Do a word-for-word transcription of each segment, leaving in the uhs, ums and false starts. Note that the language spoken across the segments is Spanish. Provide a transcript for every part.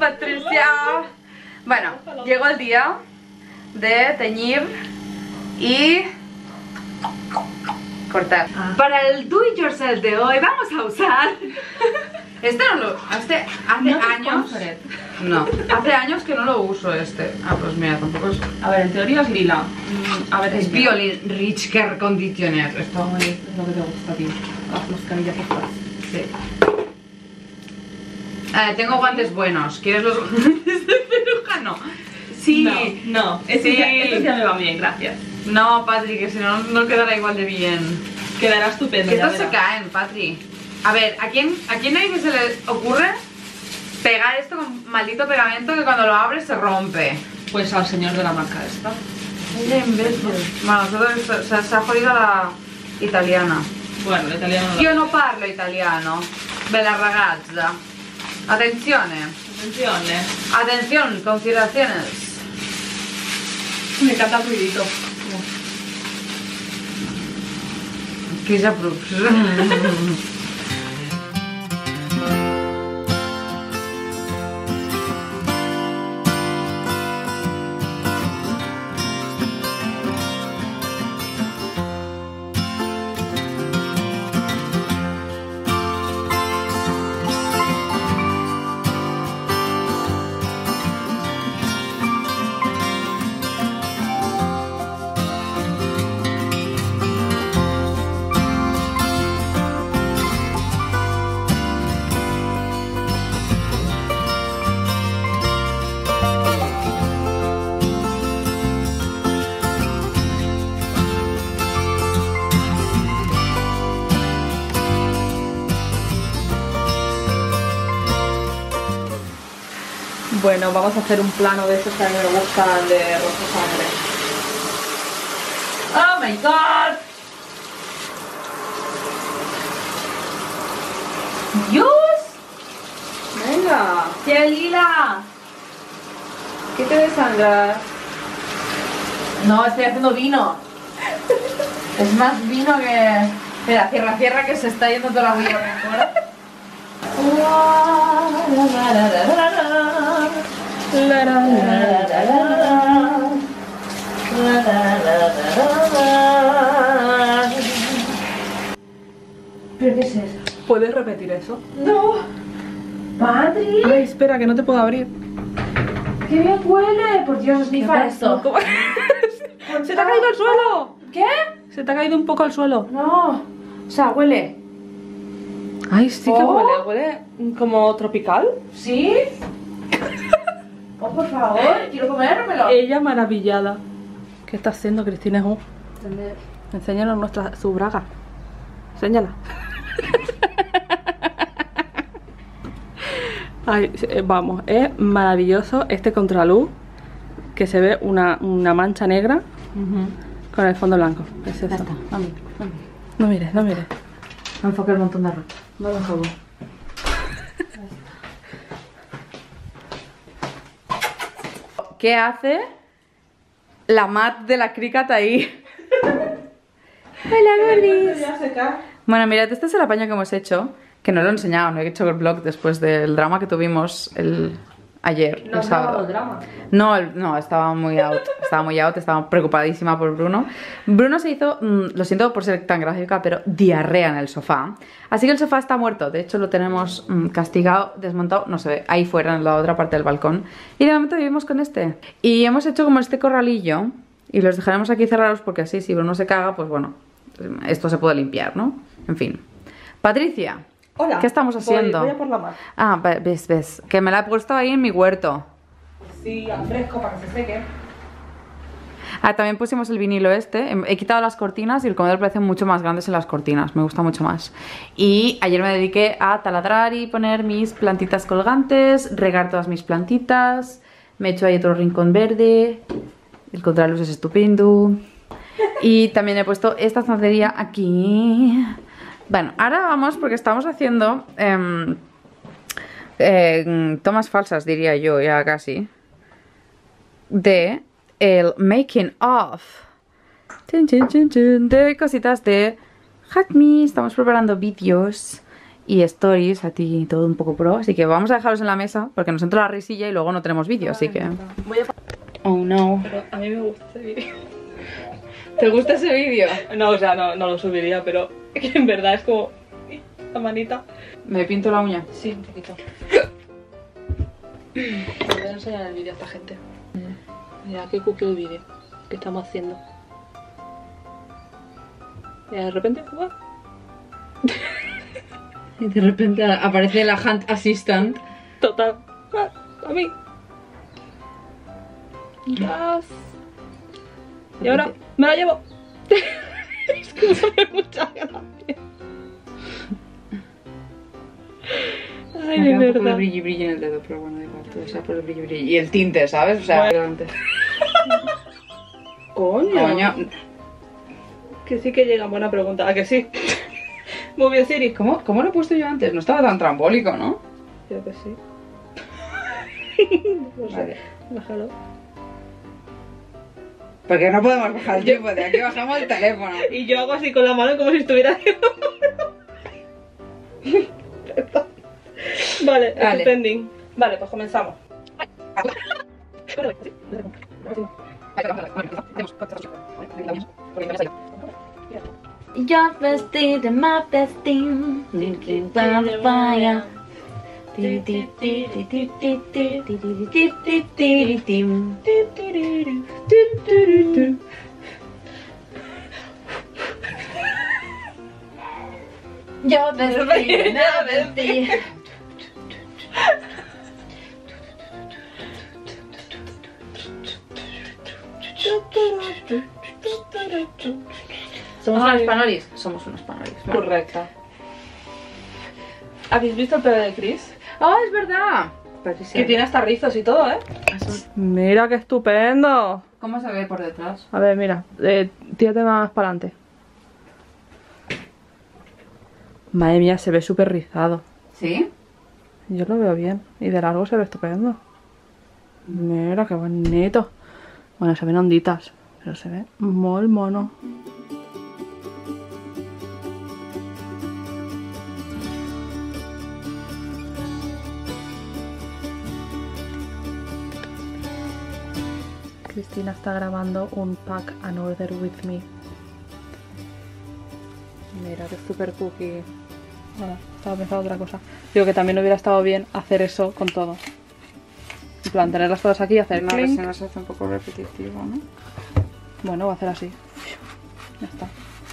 Patricia. Bueno, llegó el día de teñir y cortar. Ah. Para el do it yourself de hoy vamos a usar este no lo hace, hace no años no, hace años que no lo uso este. Ah, pues mira, tampoco es. A ver, en teoría es lila. A ver, es Violin Rich Care Conditioner. Esto es lo que te gusta a ti. Las mascarillas estas. Sí. Eh, tengo guantes buenos. ¿Quieres los guantes de peluca? No. Sí. No, no. Estos, sí. Ya, estos ya me van bien, gracias. No, Patri, que si no, no quedará igual de bien. Quedará estupendo. Que estos se caen, Patri. A ver, ¿a quién, ¿a quién nadie se le ocurre pegar esto con maldito pegamento que cuando lo abres se rompe? Pues al señor de la marca esta. Bueno, nosotros se, se ha jodido la italiana. Bueno, la italiana no. Io non parlo italiano. Bella ragazza. Attenzione. Attenzione. Atención, consideraciones. Me encanta el ruidito. Kiss approves. Bueno, vamos a hacer un plano de estos que a mí me gustan de rosa sangre. ¡Oh my god! ¡Dios! Venga, tía Lila. ¿Qué te desangras? No, estoy haciendo vino. Es más vino que... Espera, cierra, cierra que se está yendo toda la bulla de fuera. ¿Pero qué es eso? ¿Puedes repetir eso? ¡No! ¡Patri! Ay, espera, que no te puedo abrir. ¡Qué bien huele! Por Dios, snifa esto. ¡Se te ha caído al suelo! ¿Qué? Se te ha caído un poco al suelo. No. O sea, huele. Ay, sí oh. que huele. Huele como tropical. ¿Sí? Oh, por favor, quiero comérmelo. Ella maravillada. ¿Qué está haciendo Cristina Hu? Enséñanos nuestra, su braga. Enséñala. Ay, vamos, es maravilloso este contraluz. Que se ve una, una mancha negra uh-huh. con el fondo blanco. Es eso. Ya está. No, mires, no, mires. no mires, no mires. No enfoque el montón de ropa. No lo enfoco. ¿Qué hace la mat de la Cricat ahí? Hola, gordis. Bueno, mirad, este es el apaño que hemos hecho. Que no lo he enseñado, no he hecho el vlog después del drama que tuvimos el... ayer, no, el sábado. El drama. No, el, no, estaba muy out. Estaba muy out, estaba preocupadísima por Bruno. Bruno se hizo, mmm, lo siento por ser tan gráfica, pero diarrea en el sofá. Así que el sofá está muerto. De hecho, lo tenemos mmm, castigado, desmontado, no se ve, ahí fuera, en la otra parte del balcón. Y de momento vivimos con este. Y hemos hecho como este corralillo. Y los dejaremos aquí cerrados porque así, si Bruno se caga, pues bueno, esto se puede limpiar, ¿no? En fin. Patricia. Hola. ¿Qué estamos haciendo? Voy, voy a por la mar. Ah, ves, ves. Que me la he puesto ahí en mi huerto. Sí, al fresco para que se seque. Ah, también pusimos el vinilo este. He quitado las cortinas y el comedor parece mucho más grande en las cortinas. Me gusta mucho más. Y ayer me dediqué a taladrar y poner mis plantitas colgantes, regar todas mis plantitas. Me he hecho ahí otro rincón verde. El contraluz es estupendo. Y también he puesto esta estantería aquí. Bueno, ahora vamos porque estamos haciendo eh, eh, tomas falsas, diría yo, ya casi, de el making of de cositas de Hack Me. Estamos preparando vídeos y stories, a ti todo un poco pro. Así que vamos a dejarlos en la mesa porque nos entra la risilla y luego no tenemos vídeo, así que... Voy a... Oh no. Pero a mí me gusta ese vídeo. ¿Te gusta ese vídeo? No, o sea, no, no lo subiría, pero en verdad es como... La manita. ¿Me pinto la uña? Sí, un poquito. Voy a enseñar el vídeo a esta gente. Mira qué cookie el vídeo que estamos haciendo. Y de repente, ¡guau! Y de repente aparece la Hunt Assistant. Total. ¡Ah! A mí. Yes. Y ahora me la llevo. Es que me hace mucha gracia. Ay, Me de queda un poco de verdad. brilli brilli en el dedo, pero bueno, da igual, todo sea por el brilli brilli. Y el tinte, ¿sabes? O sea, Bueno. antes. Coño. Coño. Que sí que llega, buena pregunta. ¿A que sí? Muy bien, Siri. ¿Cómo, ¿Cómo lo he puesto yo antes? No estaba tan trambólico, ¿no? Creo que sí. No sé. Vale. Bájalo. Porque no podemos bajar el tiempo, de aquí bajamos el teléfono. Y yo hago así con la mano como si estuviera haciendo. Vale, Vale. es pending. Vale, pues comenzamos. Your festín, my festín, fire. Yo vestí, no vestí. ¿Somos unos panolis? Somos unos panolis. ¿no? Correcta. ¿Habéis visto el pelo de Chris? ¡Oh, es verdad! Que tiene hasta rizos y todo, ¿eh? Mira qué estupendo. ¿Cómo se ve por detrás? A ver, mira, eh, tírate más para adelante. Madre mía, se ve súper rizado. ¿Sí? Yo lo veo bien. Y de largo se ve estupendo. Mira, qué bonito. Bueno, se ven onditas, pero se ve muy mono. Cristina está grabando un Pack an Order with Me. Mira, qué super cookie. Bueno, estaba pensando otra cosa. Digo que también hubiera estado bien hacer eso con todo. En plan, tener las cosas aquí y hacer No, clink. si no se hace un poco repetitivo, ¿no? Bueno, voy a hacer así. Ya está.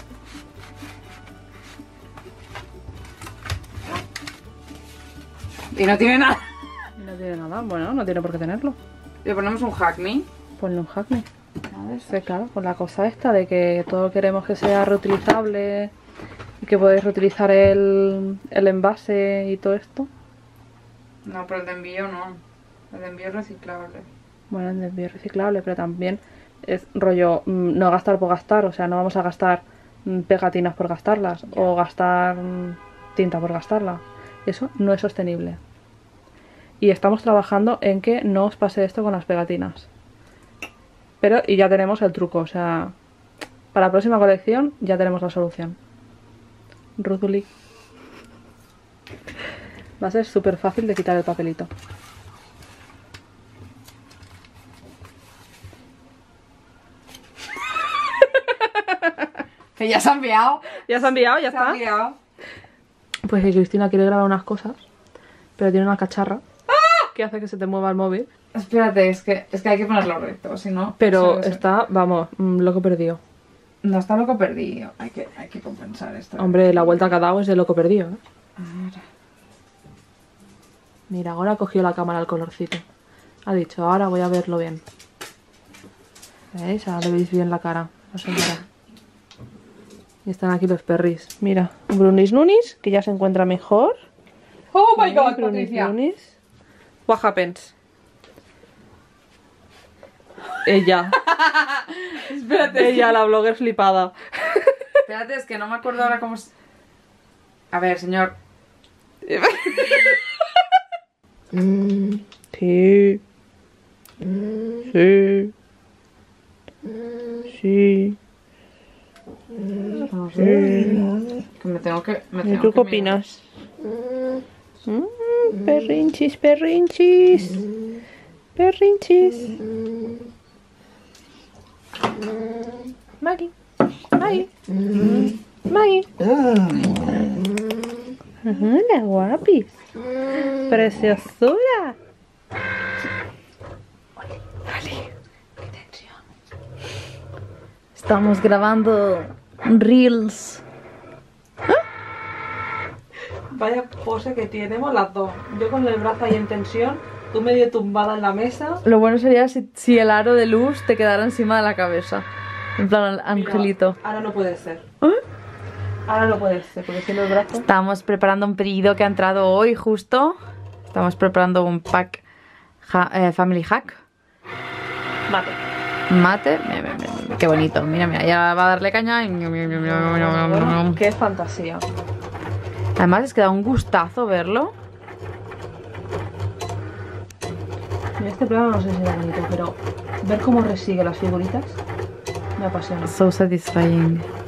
Y no tiene nada. No tiene nada. Bueno, no tiene por qué tenerlo. Le ponemos un hack me. Ponle un hack me. A ver, Sí, claro, con la cosa esta de que todo queremos que sea reutilizable y que podéis reutilizar el, el envase y todo esto. no, pero el de envío no. El de envío es reciclable. Bueno, el envío es reciclable, pero también es rollo mm, no gastar por gastar. O sea, no vamos a gastar mm, pegatinas por gastarlas o gastar mm, tinta por gastarla. Eso no es sostenible. Y estamos trabajando en que no os pase esto con las pegatinas. Pero, y ya tenemos el truco, o sea, para la próxima colección ya tenemos la solución. Ruduli. Va a ser súper fácil de quitar el papelito. Que ya se ha enviado. ¿Ya se ha enviado? ¿Ya Se ha está? enviado. Pues que Cristina quiere grabar unas cosas, pero tiene una cacharra que hace que se te mueva el móvil. Espérate, es que, es que hay que ponerlo recto, si no... Pero se- se- está, vamos, mm, loco perdido. No, está loco perdido. Hay que, hay que compensar esto. Hombre, la vuelta que ha dado es de loco perdido, ¿eh? A ver. Mira, ahora ha cogido la cámara el colorcito. Ha dicho, ahora voy a verlo bien. ¿Veis? Ahora le veis bien la cara, la señora. Y están aquí los perris. Mira, Brunis Nunis, que ya se encuentra mejor. Oh my god, Brunis Patricia. Nunis. What happens? Ella. Espérate. Ella, la blogger flipada. Espérate, es que no me acuerdo ahora cómo... es- A ver, señor. Sí. Sí. Sí. No sé. Que me tengo que... Me ¿Y tengo tú que qué mirar. opinas? Mm, perrinchis, perrinchis. Perrinchis. Maggie. Maggie. Maggie. Hola, guapis. Preciosura. Vale. Qué tensión. Estamos grabando Reels. Vaya pose que tenemos las dos. Yo con el brazo ahí en tensión, tú medio tumbada en la mesa. Lo bueno sería si, si el aro de luz te quedara encima de la cabeza. En plan, angelito. Mira, ahora no puede ser. ¿Eh? Ahora no puede ser, porque siendo el brazo. Estamos preparando un pedido que ha entrado hoy justo. Estamos preparando un pack ha- eh, Family Hack. Mate. Mate. Mira, mira, mira, qué bonito. Mira, mira, ya va a darle caña. Bueno, qué fantasía. Además es que da un gustazo verlo. Mira, este plano no sé si era bonito, pero ver cómo resigue las figuritas me apasiona. So satisfying.